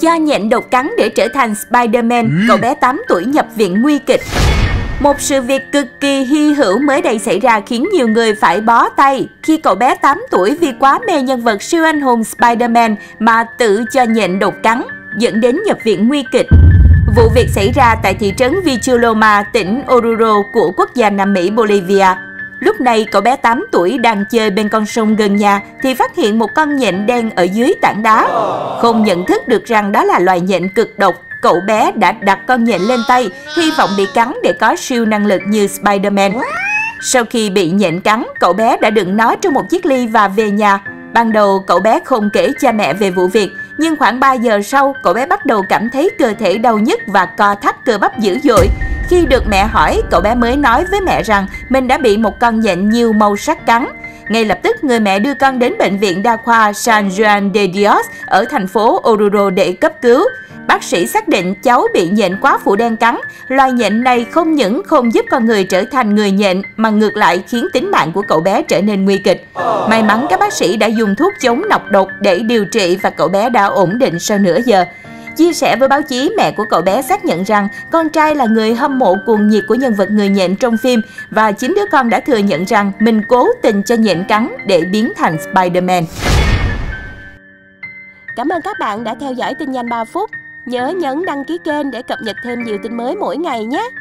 cho nhện độc cắn để trở thành Spider-Man, cậu bé 8 tuổi nhập viện nguy kịch. Một sự việc cực kỳ hy hữu mới đây xảy ra khiến nhiều người phải bó tay khi cậu bé 8 tuổi vì quá mê nhân vật siêu anh hùng Spider-Man mà tự cho nhện độc cắn, dẫn đến nhập viện nguy kịch. Vụ việc xảy ra tại thị trấn Vichuloma, tỉnh Oruro của quốc gia Nam Mỹ Bolivia. Lúc này, cậu bé 8 tuổi đang chơi bên con sông gần nhà thì phát hiện một con nhện đen ở dưới tảng đá. Không nhận thức được rằng đó là loài nhện cực độc, cậu bé đã đặt con nhện lên tay, hy vọng bị cắn để có siêu năng lực như Spider-Man. Sau khi bị nhện cắn, cậu bé đã đựng nó trong một chiếc ly và về nhà. Ban đầu, cậu bé không kể cha mẹ về vụ việc, nhưng khoảng 3 giờ sau, cậu bé bắt đầu cảm thấy cơ thể đau nhức và co thắt cơ bắp dữ dội. Khi được mẹ hỏi, cậu bé mới nói với mẹ rằng mình đã bị một con nhện nhiều màu sắc cắn. Ngay lập tức, người mẹ đưa con đến bệnh viện đa khoa San Juan de Dios ở thành phố Oruro để cấp cứu. Bác sĩ xác định cháu bị nhện quá phụ đen cắn. Loài nhện này không những không giúp con người trở thành người nhện mà ngược lại khiến tính mạng của cậu bé trở nên nguy kịch. May mắn các bác sĩ đã dùng thuốc chống nọc độc để điều trị và cậu bé đã ổn định sau nửa giờ. Chia sẻ với báo chí, mẹ của cậu bé xác nhận rằng con trai là người hâm mộ cuồng nhiệt của nhân vật người nhện trong phim và chính đứa con đã thừa nhận rằng mình cố tình cho nhện cắn để biến thành Spider-Man. Cảm ơn các bạn đã theo dõi tin nhanh 3 phút. Nhớ nhấn đăng ký kênh để cập nhật thêm nhiều tin mới mỗi ngày nhé.